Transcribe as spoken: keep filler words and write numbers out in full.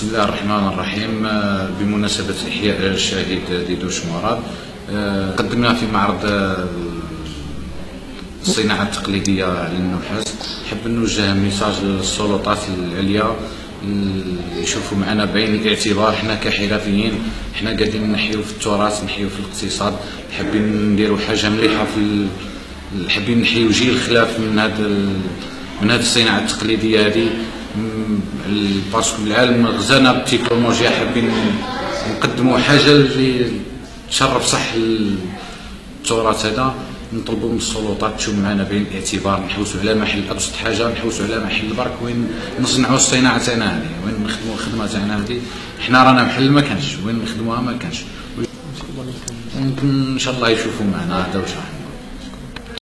بسم الله الرحمن الرحيم. بمناسبة إحياء الشهيد ديدوش مراد، قدمنا في معرض الصناعة التقليدية للنحاس. نحب نوجه ميساج للسلطات العليا يشوفوا معنا بعين الاعتبار. حنا كحرفيين حنا قاعدين نحيو في التراث، نحيو في الاقتصاد، حابين نديروا حاجة مليحة في، حابين نحيو جيل خلاف من هذا من هذه الصناعة التقليدية هذه. باسكو العالم غزانا بالتكنولوجيا، حابين نقدموا حاجه اللي تشرف صح التراث هذا. نطلبوا من السلطات تشوف معنا بعين الاعتبار، نحوسوا على محل ابسط حاجه، نحوسوا على محل برك وين نصنعوا الصناعه تاعنا هذه، وين نخدموا الخدمه تاعنا هذه. حنا رانا محل ما كانش، وين نخدموها ما كانش. ممكن ان شاء الله يشوفوا معنا هذا واش راح